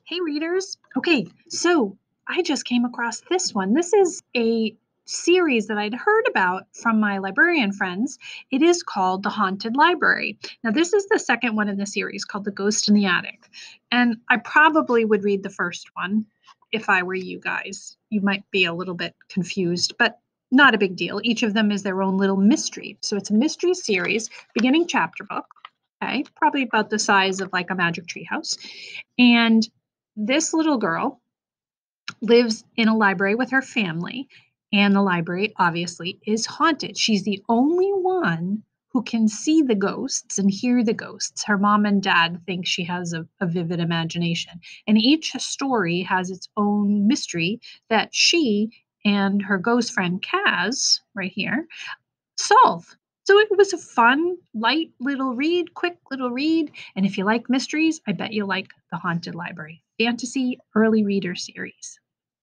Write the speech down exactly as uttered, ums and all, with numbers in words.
Hey, readers. Okay, so I just came across this one. This is a series that I'd heard about from my librarian friends. It is called The Haunted Library. Now, this is the second one in the series called The Ghost in the Attic. And I probably would read the first one if I were you guys. You might be a little bit confused, but not a big deal. Each of them is their own little mystery. So it's a mystery series, beginning chapter book. Okay, probably about the size of like a magic tree house. And this little girl lives in a library with her family, and the library obviously is haunted. She's the only one who can see the ghosts and hear the ghosts. Her mom and dad think she has a, a vivid imagination. And each story has its own mystery that she and her ghost friend Kaz, right here, solve. So it was a fun, light little read, quick little read. And if you like mysteries, I bet you like The Haunted Library Fantasy Early Reader Series.